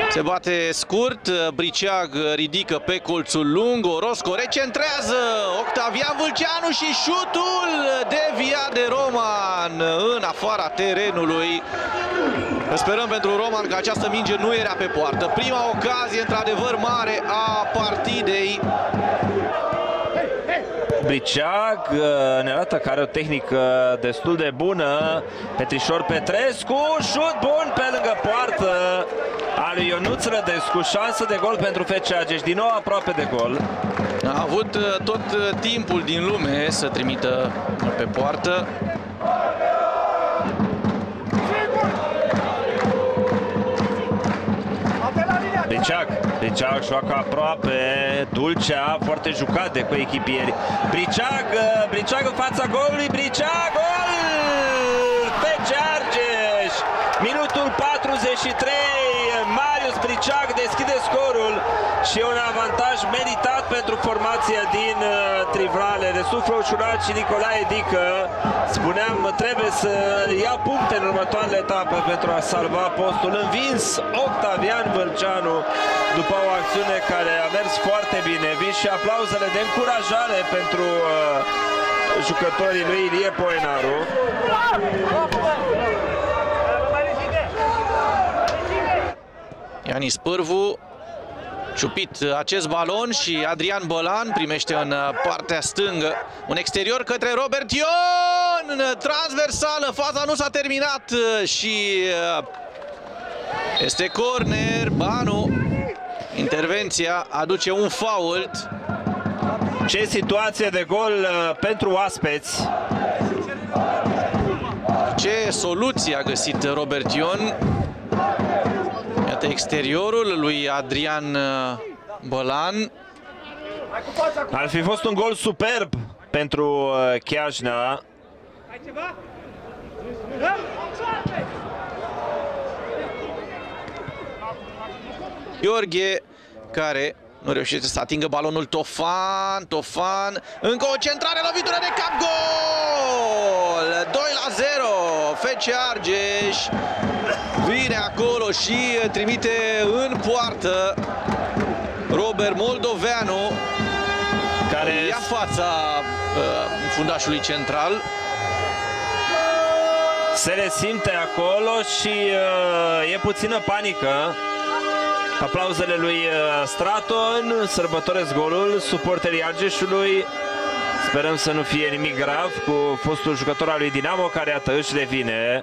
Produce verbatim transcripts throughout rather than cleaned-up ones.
Se bate scurt, Briceag ridică pe colțul lung, Orosco recentrează, Octavian Vâlceanu și șutul deviat de Roman în afara terenului. Sperăm pentru Roman că această minge nu era pe poartă. Prima ocazie într-adevăr mare a partidei. Briceag ne arată că are o tehnică destul de bună. Petrișor Petrescu, șut bun pe lângă poartă a lui Ionuț Rădescu, șansă de gol pentru F C Argeș, din nou aproape de gol. A avut tot timpul din lume să trimită pe poartă. Briceag, Briceag joacă aproape, Dulcea, foarte jucat de coechipieri. Briceag, Briceag în fața golului, Briceag, gol! F C Argeș, minutul patruzeci și trei, Marius Briceag deschide scorul și un avantaj meritat pentru formația din uh, Trivrale. Resuflă ușurat și Nicolae Dică. Spuneam, trebuie să ia puncte în următoarele etape pentru a salva postul. Învins Octavian Vâlceanu după o acțiune care a mers foarte bine. Vin și aplauzele de încurajare pentru uh, jucătorii lui Ilie Poenaru. Ianis Pârvu, ciupit acest balon și Adrian Bălan primește în partea stângă. Un exterior către Robert Ion, transversală, faza nu s-a terminat și este corner. Banu, intervenția aduce un fault. Ce situație de gol pentru oaspeți! Ce soluție a găsit Robert Ion! Iată exteriorul lui Adrian Bălan. Ar fi fost un gol superb pentru Chiajna. Gheorghe, care nu reușește să atingă balonul. Tofan, Tofan, încă o centrare, lovitură de cap, gol! doi la zero, F C Argeș vine acolo și trimite în poartă Robert Moldoveanu, care ia fața uh, fundașului central. Se resimte acolo și uh, e puțină panică. Aplauzele lui uh, Straton sărbătoresc golul suporterii Argeșului. Sperăm să nu fie nimic grav cu fostul jucător al lui Dinamo, care iată își revine.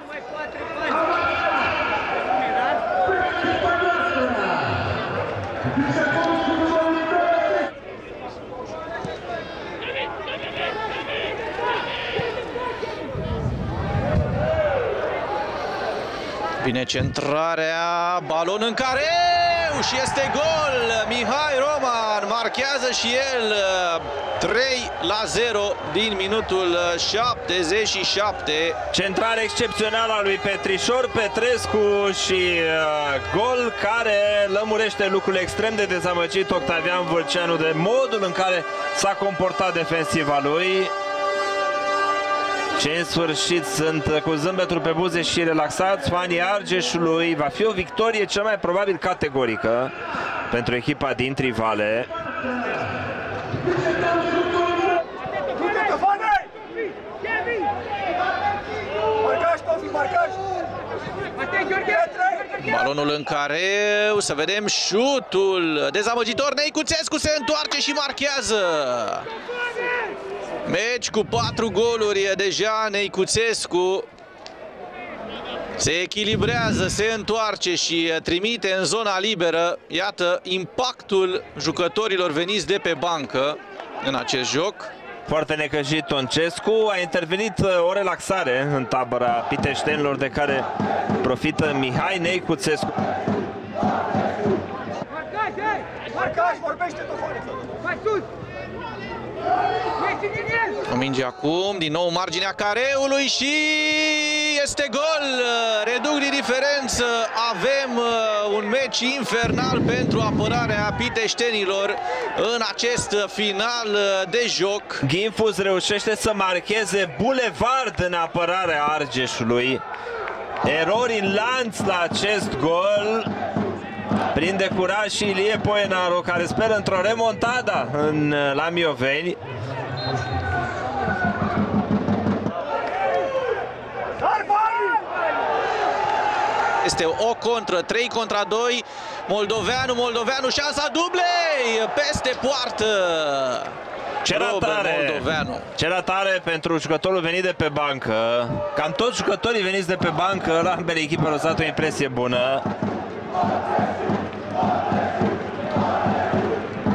Vine centrarea, balon în careu și este gol! Mihai Roman marchează și el trei la zero din minutul șaptezeci și șapte. Centrare excepțională a lui Petrișor Petrescu și uh, gol care lămurește lucrul extrem de dezamăgit Octavian Vâlceanu de modul în care s-a comportat defensiva lui. Ce în sfârșit sunt cu zâmbetul pe buze și relaxați fanii Argeșului. Va fi o victorie cel mai probabil categorică pentru echipa din Trivale. Balonul în careu, să vedem șutul dezamăgitor. Neicuțescu se întoarce și marchează. Meci cu patru goluri deja. Neicuțescu se echilibrează, se întoarce și trimite în zona liberă. Iată impactul jucătorilor veniți de pe bancă în acest joc. Foarte necăjit Toncescu, a intervenit o relaxare în tabăra piteștenilor, de care profită Mihai Neicuțescu. O minge acum, din nou marginea careului și este gol! Reduc din diferență, avem un meci infernal pentru apărarea piteștenilor în acest final de joc. Ghinfus reușește să marcheze bulevard în apărarea Argeșului. Erori în lanț la acest gol. Prinde curaj și Ilie Poenaru, care speră într-o remontada în, la Mioveni. Este o contră, trei contra doi. Moldoveanu, Moldoveanu, șansa dublei peste poartă. C'era tare, c'era tare pentru jucătorul venit de pe bancă. Cam toți jucătorii veniți de pe bancă la ambele echipe au lăsat o impresie bună.